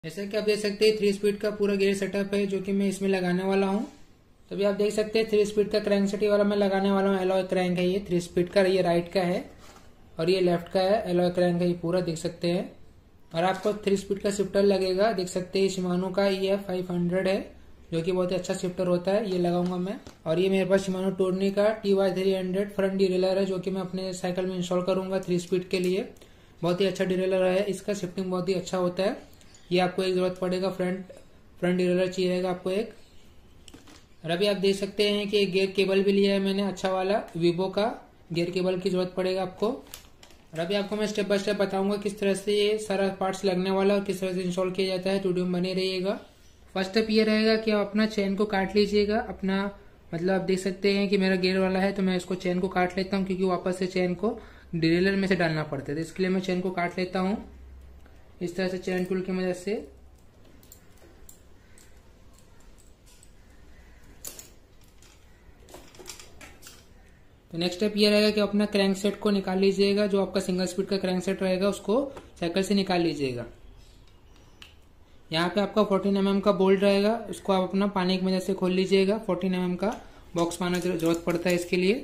जैसे कि आप देख सकते हैं 3 स्पीड का पूरा गियर सेटअप है जो कि मैं इसमें लगाने वाला हूँ। तो अभी आप देख सकते हैं 3 स्पीड का क्रैंक सेट वाला मैं लगाने वाला हूँ। एलॉय क्रैंक है ये 3 स्पीड का, ये राइट का है और ये लेफ्ट का है। एलॉय क्रैंक है ये पूरा, देख सकते हैं। और आपको 3 स्पीड का शिफ्टर लगेगा, देख सकते हैं। शिमानो का EF 500 है जो कि बहुत ही अच्छा शिफ्टर होता है, ये लगाऊंगा मैं। और ये मेरे पास शिमानो टोर्नी का TY300 फ्रंट डिरेलर है जो कि मैं अपने साइकिल में इंस्टॉल करूंगा 3 स्पीड के लिए। बहुत ही अच्छा डिरेलर है, इसका शिफ्टिंग बहुत ही अच्छा होता है। ये आपको एक जरूरत पड़ेगा, फ्रंट डिरेलर चाहिएगा आपको एक। और अभी आप देख सकते हैं कि एक गियर केबल भी लिया है मैंने अच्छा वाला, वीवो का गियर केबल की जरूरत पड़ेगा आपको। और अभी आपको मैं स्टेप बाय स्टेप बताऊंगा किस तरह से ये सारा पार्ट्स लगने वाला और किस तरह से इंस्टॉल किया जाता है। तो वीडियो में बने रहिएगा। फर्स्ट स्टेप ये रहेगा कि आप अपना चेन को काट लीजिएगा अपना, मतलब आप देख सकते हैं कि मेरा गियर वाला है तो मैं इसको चेन को काट लेता हूँ क्योंकि वापस से चेन को डिरेलर में से डालना पड़ता है, तो इसके लिए मैं चेन को काट लेता हूँ इस तरह से चेन टूल की मदद से। तो नेक्स्ट स्टेप ये रहेगा कि अपना क्रैंक सेट को निकाल लीजिएगा, जो आपका सिंगल स्पीड का क्रैंक सेट रहेगा उसको साइकिल से निकाल लीजिएगा। यहाँ पे आपका 14 mm का बोल्ट रहेगा, उसको आप अपना पानी की मदद से खोल लीजिएगा। 14 mm का बॉक्स पाना जरूरत पड़ता है इसके लिए।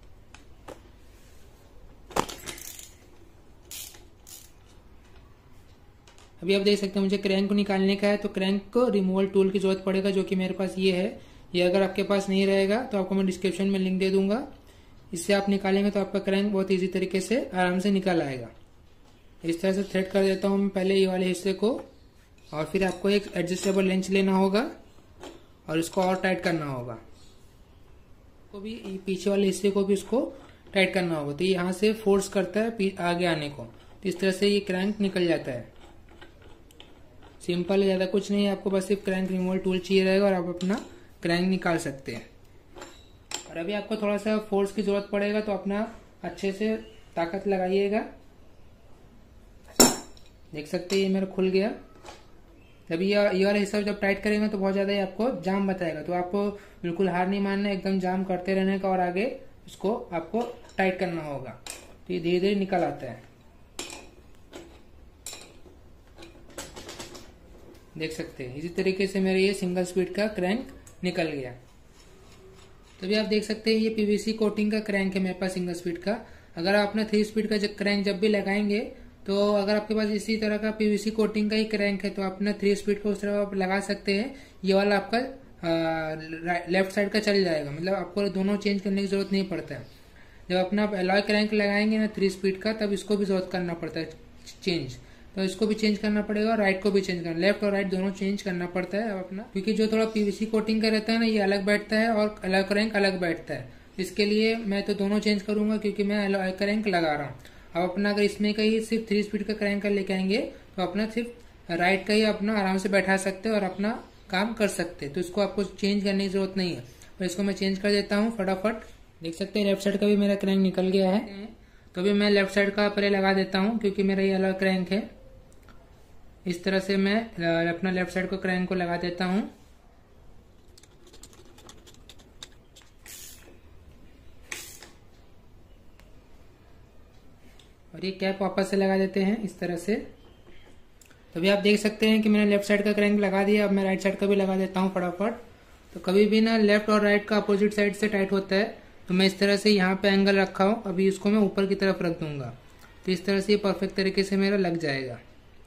अभी आप देख सकते हैं मुझे क्रैंक को निकालने का है, तो क्रैंक को रिमूवल टूल की जरूरत पड़ेगा जो कि मेरे पास ये है। ये अगर आपके पास नहीं रहेगा तो आपको मैं डिस्क्रिप्शन में लिंक दे दूंगा, इससे आप निकालेंगे तो आपका क्रैंक बहुत इजी तरीके से आराम से निकल आएगा। इस तरह से थ्रेड कर देता हूँ मैं पहले ये वाले हिस्से को, और फिर आपको एक एडजस्टेबल लेंच लेना होगा और इसको और टाइट करना होगा। को भी पीछे वाले हिस्से को भी इसको टाइट करना होगा, तो ये यहाँ से फोर्स करता है आगे आने को, तो इस तरह से ये क्रैंक निकल जाता है। सिंपल है, ज्यादा कुछ नहीं है, आपको बस सिर्फ क्रैंक रिमूवल टूल चाहिए रहेगा और आप अपना क्रैंक निकाल सकते हैं। और अभी आपको थोड़ा सा फोर्स की जरूरत पड़ेगा, तो अपना अच्छे से ताकत लगाइएगा। देख सकते हैं ये मेरा खुल गया। जब ये वाला हिस्सा जब टाइट करेंगे तो बहुत ज्यादा ही आपको जाम बताएगा, तो आपको बिल्कुल हार नहीं मानना, एकदम जाम करते रहने का और आगे इसको आपको टाइट करना होगा, तो ये धीरे धीरे निकल आता है। देख सकते हैं इसी तरीके से मेरे ये सिंगल स्पीड का क्रैंक निकल गया। तो भी आप देख सकते हैं ये PVC कोटिंग का क्रैंक है मेरे पास सिंगल स्पीड का। अगर आप अपना 3 स्पीड का क्रैंक जब भी लगाएंगे, तो अगर आपके पास इसी तरह का PVC कोटिंग का ही क्रैंक है तो आप अपना 3 स्पीड को उस तरह आप लगा सकते हैं। ये वाला आपका लेफ्ट साइड का चल जाएगा, मतलब आपको दोनों चेंज करने की जरूरत नहीं पड़ता है। जब अपना एलॉय क्रैंक लगाएंगे ना 3 स्पीड का, तब इसको भी जरूरत करना पड़ता है चेंज, तो इसको भी चेंज करना पड़ेगा और राइट को भी चेंज करना, लेफ्ट और राइट दोनों चेंज करना पड़ता है अपना, क्योंकि जो थोड़ा PVC कोटिंग का रहता है ना ये अलग बैठता है और एलॉय क्रैंक अलग बैठता है। इसके लिए मैं तो दोनों चेंज करूंगा क्योंकि मैं एलॉय क्रैंक लगा रहा हूँ। अब अपना अगर इसमें का ही सिर्फ 3 स्पीड का क्रैंक का लेके आएंगे तो अपना सिर्फ राइट का ही अपना आराम से बैठा सकते हैं और अपना काम कर सकते हैं, तो इसको आपको चेंज करने की जरूरत नहीं है। तो इसको मैं चेंज कर देता हूँ फटाफट। देख सकते हैं लेफ्ट साइड का भी मेरा क्रैंक निकल गया है, तो भी मैं लेफ्ट साइड का पहले लगा देता हूँ क्योंकि मेरा ये एलॉय क्रैंक है। इस तरह से मैं अपना लेफ्ट साइड को क्रैंक को लगा देता हूं। और ये कैप वापस से लगा देते हैं इस तरह से। तो अभी आप देख सकते हैं कि मैंने लेफ्ट साइड का क्रैंक लगा दिया, अब मैं राइट साइड का भी लगा देता हूं फटाफट। तो कभी भी ना लेफ्ट और राइट का अपोजिट साइड से टाइट होता है, तो मैं इस तरह से यहाँ पे एंगल रखा हूं, अभी इसको मैं ऊपर की तरफ रख दूंगा, तो इस तरह से ये परफेक्ट तरीके से मेरा लग जाएगा।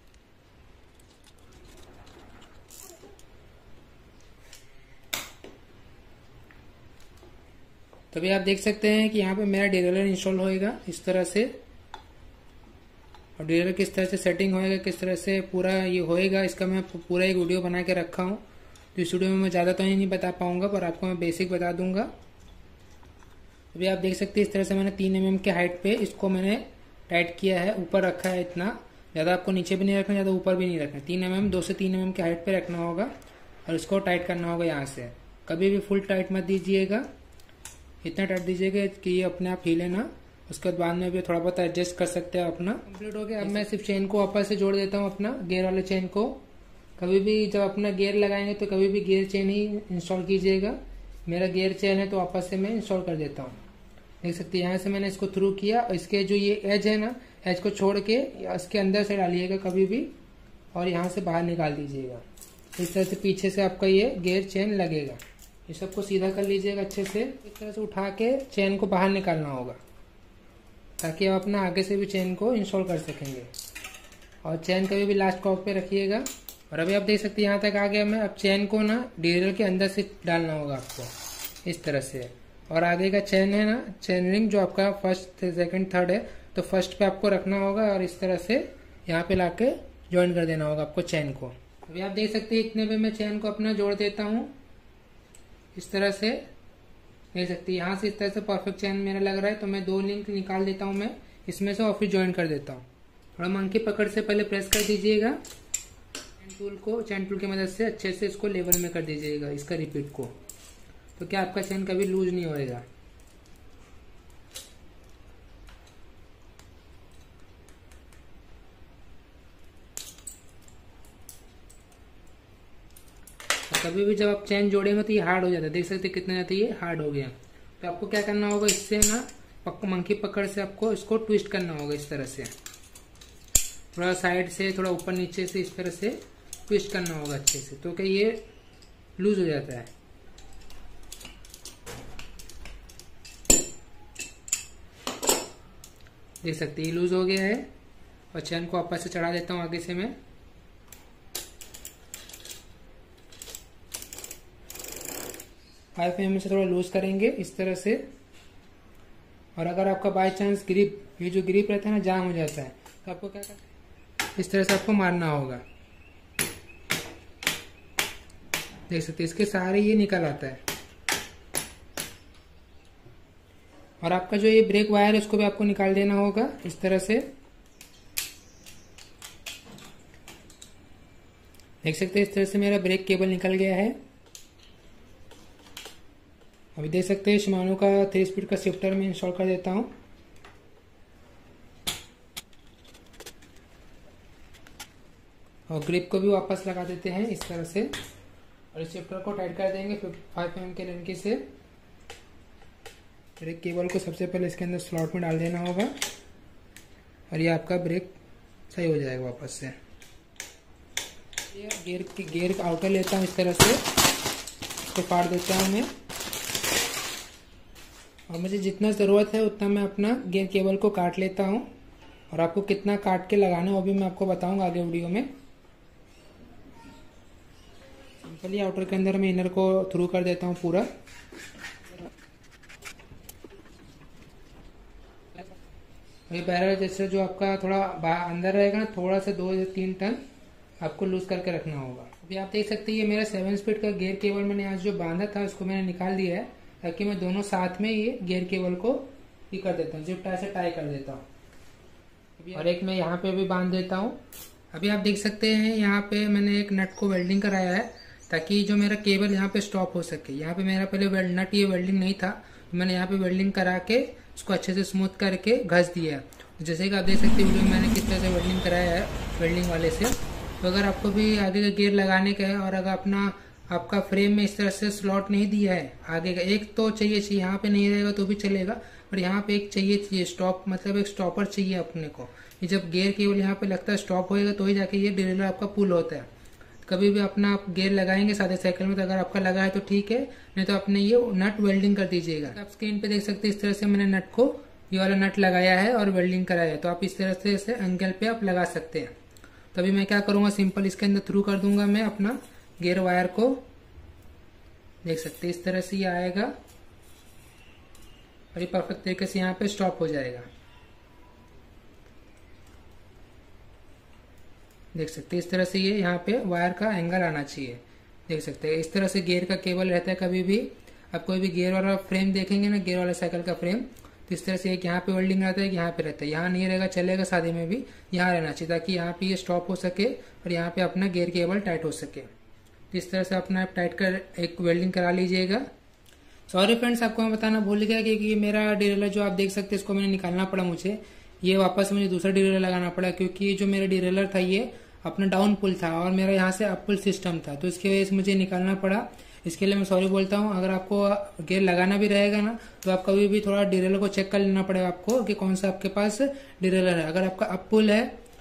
तभी आप देख सकते हैं कि यहाँ पे मेरा डिरेलर इंस्टॉल होएगा इस तरह से, और डिरेलर किस तरह से सेटिंग होएगा, किस तरह से पूरा ये होएगा, इसका मैं पूरा एक वीडियो बना के रखा हूँ। तो इस वीडियो में मैं ज़्यादा तो नहीं बता पाऊंगा, पर आपको मैं बेसिक बता दूंगा। अभी आप देख सकते हैं इस तरह से मैंने 3 mm के हाइट पे इसको मैंने टाइट किया है, ऊपर रखा है। इतना ज़्यादा आपको नीचे भी नहीं रखना, ज़्यादा ऊपर भी नहीं रखना, 2 से 3 mm के हाइट पे रखना होगा और इसको टाइट करना होगा यहाँ से। कभी भी फुल टाइट मत दीजिएगा, इतना टाइट दीजिएगा कि ये अपने आप हिले ना, उसके बाद में भी थोड़ा बहुत एडजस्ट कर सकते हैं अपना। कंप्लीट हो गया। अब मैं सिर्फ चेन को वापस से जोड़ देता हूँ, अपना गियर वाले चेन को। कभी भी जब अपना गियर लगाएंगे तो कभी भी गियर चेन ही इंस्टॉल कीजिएगा। मेरा गियर चेन है तो वापस से मैं इंस्टॉल कर देता हूँ। देख सकते हैं यहाँ से मैंने इसको थ्रू किया, और इसके जो ये एज है ना, एज को छोड़ के इसके अंदर से डालिएगा कभी भी, और यहाँ से बाहर निकाल दीजिएगा। इस तरह से पीछे से आपका ये गियर चेन लगेगा। ये सबको सीधा कर लीजिएगा अच्छे से। इस तरह से उठा के चेन को बाहर निकालना होगा ताकि आप अपना आगे से भी चेन को इंस्टॉल कर सकेंगे। और चेन कभी भी लास्ट कॉक पे रखिएगा। और अभी आप देख सकते हैं यहाँ तक आ गया मैं। अब चेन को ना डिरेलर के अंदर से डालना होगा आपको इस तरह से। और आगे का चेन है ना, चेन रिंग जो आपका फर्स्ट सेकंड थर्ड है, तो फर्स्ट पे आपको रखना होगा और इस तरह से यहाँ पे लाके ज्वाइन कर देना होगा आपको चेन को। अभी आप देख सकते हैं इतने पे मैं चेन को अपना जोड़ देता हूँ इस तरह से। देख सकते हैं यहाँ से इस तरह से परफेक्ट चेन मेरा लग रहा है, तो मैं 2 लिंक निकाल देता हूँ मैं इसमें से और फिर ज्वाइन कर देता हूँ। थोड़ा मंकी पकड़ से पहले प्रेस कर दीजिएगा। चैन टूल की मदद से अच्छे से इसको लेवल में कर दीजिएगा इसका रिपीट को, तो क्या आपका चेन कभी लूज नहीं होएगा। कभी भी जब आप चेन जोड़ेंगे तो ये हार्ड हो जाता है। देख सकते हैं कितना जाता है, ये हार्ड हो गया। तो आपको क्या करना होगा, इससे ना मंकी पकड़ से आपको इसको ट्विस्ट करना होगा इस तरह से। थोड़ा साइड से, थोड़ा ऊपर नीचे से इस तरह से ट्विस्ट करना होगा अच्छे से, तो क्या ये लूज हो जाता है। देख सकते हैं ये लूज हो गया है। और चेन को वापस से चढ़ा देता हूँ आगे से मैं। हाई फ्लेम से थोड़ा लूज करेंगे इस तरह से। और अगर आपका बाय चांस ग्रिप, ये जो ग्रिप रहता है ना, जाम हो जाता है, तो आपको क्या करना है, इस तरह से आपको मारना होगा। देख सकते हैं इसके सहारे ये निकल आता है। और आपका जो ये ब्रेक वायर है उसको भी आपको निकाल देना होगा इस तरह से। देख सकते हैं इस तरह से मेरा ब्रेक केबल निकल गया है। अभी देख सकते हैं शिमानो का 3 स्पीड का शिफ्टर में इंस्टॉल कर देता हूं। और ग्रिप को भी वापस लगा देते हैं इस तरह से। और इस शिफ्टर को टाइट कर देंगे 5 mm के लेंकी से। ब्रेक केबल को सबसे पहले इसके अंदर स्लॉट में डाल देना होगा और ये आपका ब्रेक सही हो जाएगा वापस से। गियर का आउटर लेता हूँ इस तरह से, इसको फाड़ देता हूँ मैं। और मुझे जितना ज़रूरत है उतना मैं अपना गियर केबल को काट लेता हूँ। और आपको कितना काट के लगाना है वो भी मैं आपको बताऊंगा आगे वीडियो में। सिंपली आउटर के अंदर मैं इनर को थ्रू कर देता हूँ पूरा। ये बैरल जैसे जो आपका थोड़ा अंदर रहेगा ना, थोड़ा सा 2 या 3 टन आपको लूज करके रखना होगा। अभी आप देख सकते हैं ये मेरा 7 स्पीड का गियर केबल मैंने आज जो बांधा था उसको मैंने निकाल दिया है, ताकि मैं दोनों साथ में ये गियर केबल को ये कर देता हूँ, जिप टाई से टाई कर देता हूँ। और एक मैं यहाँ पे भी बांध देता हूँ। अभी आप देख सकते हैं यहाँ पे मैंने एक नट को वेल्डिंग कराया है, ताकि जो मेरा केबल यहाँ पे स्टॉप हो सके। यहाँ पे मेरा पहले नट ये वेल्डिंग नहीं था, तो मैंने यहाँ पे वेल्डिंग करा के उसको अच्छे से स्मूथ करके घस दिया है। जैसे कि आप देख सकते हैं वीडियो में मैंने किस तरह से वेल्डिंग कराया है वेल्डिंग वाले से। तो अगर आपको भी आगे का गियर लगाने का है और अगर आपका फ्रेम में इस तरह से स्लॉट नहीं दिया है आगे का, एक तो चाहिए, यहाँ पे नहीं रहेगा तो भी चलेगा, पर यहाँ पे एक चाहिए स्टॉप, मतलब एक स्टॉपर चाहिए अपने को। ये जब गियर केवल यहाँ पे लगता है स्टॉप होएगा तो ही जाके ये डिरेलर आपका पुल होता है। कभी भी अपना आप गियर लगाएंगे सादे साइकिल में, तो अगर आपका लगा है तो ठीक है, नहीं तो अपने ये नट वेल्डिंग कर दीजिएगा। आप स्क्रीन पे देख सकते हैं इस तरह से मैंने नट को, ये वाला नट लगाया है और वेल्डिंग कराया है। तो आप इस तरह से इसे एंगल पे आप लगा सकते हैं। तो अभी मैं क्या करूंगा, सिंपल इसके अंदर थ्रू कर दूंगा मैं अपना गियर वायर को। देख सकते हैं इस तरह से ये आएगा और ये परफेक्ट तरीके से यहाँ पे स्टॉप हो जाएगा। देख सकते हैं इस तरह से ये यहाँ पे वायर का एंगल आना चाहिए। देख सकते हैं इस तरह से गियर का केबल रहता है। कभी भी आप कोई भी गियर वाला फ्रेम देखेंगे ना, गियर वाला साइकिल का फ्रेम, तो इस तरह से एक यहाँ पे वेल्डिंग रहता है, यहाँ पे रहता है। यहाँ नहीं रहेगा, चलेगा शादी में भी, यहाँ रहना चाहिए ताकि यहाँ पे ये स्टॉप हो सके और यहाँ पे अपना गियर केबल टाइट हो सके। तो इस तरह से अपना टाइट कर एक वेल्डिंग करा लीजिएगा। सॉरी फ्रेंड्स, आपको मैं बताना भूल गया कि मेरा डिरेलर जो आप देख सकते हैं इसको मैंने निकालना पड़ा मुझे। ये वापस मुझे दूसरा डिरेलर लगाना पड़ा, क्योंकि जो मेरा डिरेलर था ये अपना डाउन पुल था और मेरा यहाँ से अप पुल सिस्टम था, तो इसकी वजह से मुझे निकालना पड़ा। इसके लिए मैं सॉरी बोलता हूँ। अगर आपको गियर लगाना भी रहेगा ना, तो आप कभी भी थोड़ा डिरेलर को चेक कर लेना पड़ेगा आपको कि कौन सा आपके पास डिरेलर है। अगर आपका अप पुल है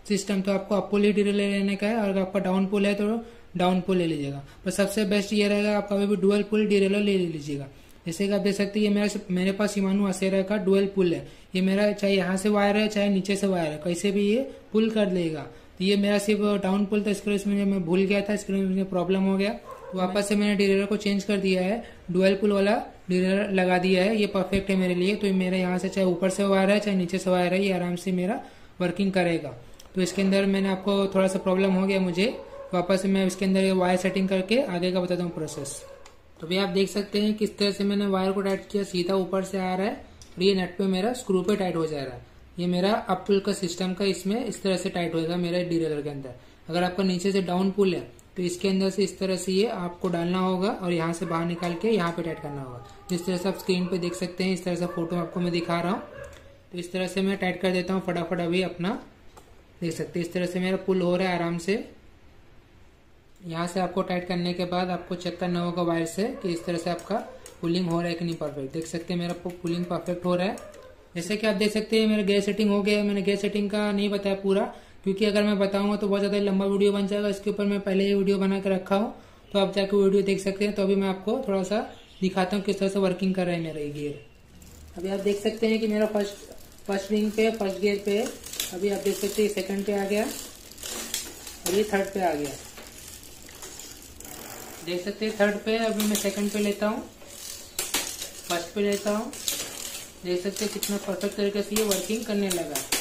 सिस्टम तो आपको अप पुल ही ड्रिल लेने का है, और अगर आपका डाउन पुल है तो डाउन पुल ले लीजिएगा। पर सबसे बेस्ट ये रहेगा आप कभी भी डुअल पुल ड्रिलर ले लीजिएगा। जैसे कि आप देख सकते हैं ये मेरे पास शिमानो असेरा का डुअल पुल है। ये मेरा चाहे यहाँ से वायर है चाहे नीचे से वायर है, कैसे भी ये पुल कर लेगा। तो ये मेरा सिर्फ डाउन पुल था, इसके लिए मैं भूल गया था, इसके लिए मुझे प्रॉब्लम हो गया। तो वापस से मैंने ड्रिलर को चेंज कर दिया है, डुअल पुल वाला ड्रिलर लगा दिया है। ये परफेक्ट है मेरे लिए। तो मेरा यहाँ से चाहे ऊपर से वायर है चाहे नीचे से वायर है, ये आराम से मेरा वर्किंग करेगा। तो इसके अंदर मैंने आपको थोड़ा सा प्रॉब्लम हो गया मुझे, वापस से मैं इसके अंदर ये वायर सेटिंग करके आगे का बताता हूँ प्रोसेस। तो भी आप देख सकते हैं किस तरह से मैंने वायर को टाइट किया, सीधा ऊपर से आ रहा है और ये नेट पे मेरा स्क्रू पे टाइट हो जा रहा है। ये मेरा अप पुल का सिस्टम का इसमें इस तरह से टाइट होगा मेरे ड्रिलर के अंदर। अगर आपका नीचे से डाउन पुल है तो इसके अंदर से इस तरह से ये आपको डालना होगा और यहाँ से बाहर निकाल के यहाँ पे टाइट करना होगा। जिस तरह से आप स्क्रीन पे देख सकते हैं, इस तरह से फोटो आपको मैं दिखा रहा हूँ। तो इस तरह से मैं टाइट कर देता हूँ फटाफट। अभी अपना देख सकते हैं इस तरह से मेरा पुल हो रहा है आराम से। यहाँ से आपको टाइट करने के बाद आपको चेक करना होगा वायर से कि इस तरह से आपका पुलिंग हो रहा है कि नहीं परफेक्ट। देख सकते हैं मेरा पुलिंग परफेक्ट हो रहा है। जैसे कि आप देख सकते हैं मेरा गेयर सेटिंग हो गया है। मैंने गेयर सेटिंग का नहीं बताया पूरा, क्योंकि अगर मैं बताऊंगा तो बहुत ज्यादा लंबा वीडियो बन जाएगा। इसके ऊपर मैं पहले ही वीडियो बना कर रखा हूँ, तो आप जाकर वीडियो देख सकते हैं। तो अभी मैं आपको थोड़ा सा दिखाता हूँ किस तरह से वर्किंग कर रहा है मेरा ये गियर। अभी आप देख सकते हैं कि मेरा फर्स्ट रिंग पे फर्स्ट गियर पे, अभी आप देख सकते हैं सेकंड पे आ गया और ये थर्ड पे आ गया। देख सकते हैं थर्ड पे, अभी मैं सेकंड पे लेता हूँ, फर्स्ट पे लेता हूँ। देख सकते हैं कितना परफेक्ट तरीके से ये वर्किंग करने लगा।